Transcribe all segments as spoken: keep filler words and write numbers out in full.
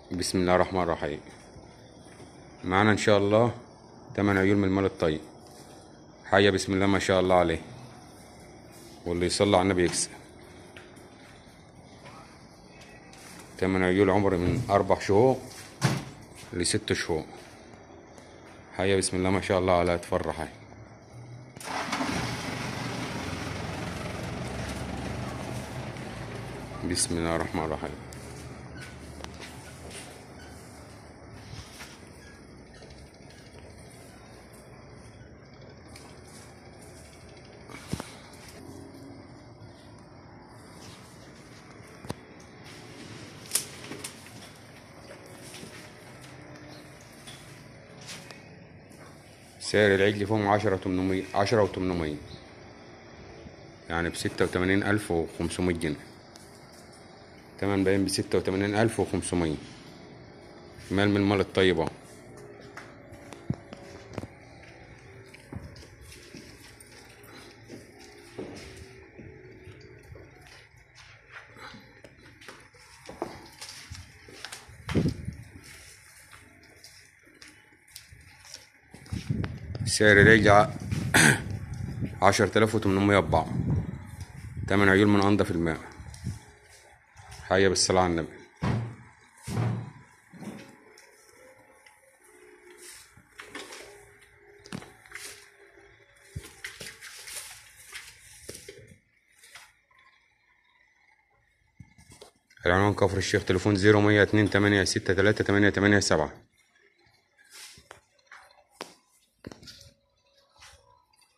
بسم الله الرحمن الرحيم. معانا ان شاء الله تمن عيون من المال الطيب. حية بسم الله ما شاء الله عليه، واللي يصلي على النبي يكسب. تمن عيون عمر من اربع شهور لست شهور. حية بسم الله ما شاء الله عليها تفرح. هاي بسم الله الرحمن الرحيم. سعر العجل فيهم عشرة وتمنمية عشرة وتمنمية، يعني بستة وتمانين ألف وخمسمية جنيه. تمن باين بستة وتمانين ألف وخمسمية. مال من المال الطيبة. سعر العجل عشرة آلاف وتمنمية أربعة. تمن عيون من أنضف الماء. حية بالصلاة على النبي. العنوان كفر الشيخ، تليفون زيرو مية اتنين تمانية ستة تلاتة تمانية تمانية سبعة.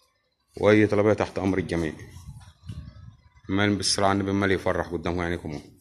وأي طلبية تحت أمر الجميع. مال بالصلاة على النبي، مال يفرح قدامكم عينيكم.